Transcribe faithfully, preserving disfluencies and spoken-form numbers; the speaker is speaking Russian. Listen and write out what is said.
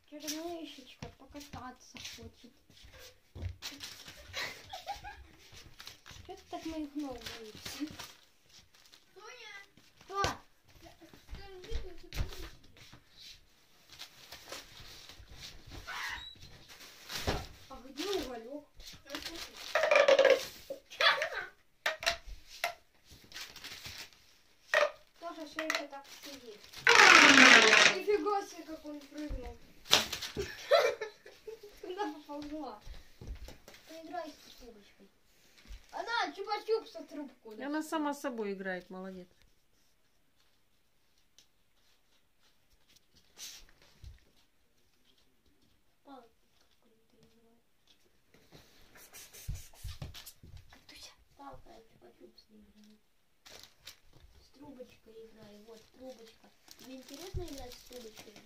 Чернышечка покататься хочет. Что ты так моих ног боишься? Соня! Что? А где уголек? Тоже все еще так сидит. Нифига себе, как он прыгнул. Куда поползла? Поиграй с трубочкой. Она чупа-чупса трубку. И она сама с собой играет, молодец. Палка, чупа-чупс играет. С трубочкой играю. Вот трубочка. Тебе интересно играть с трубочкой?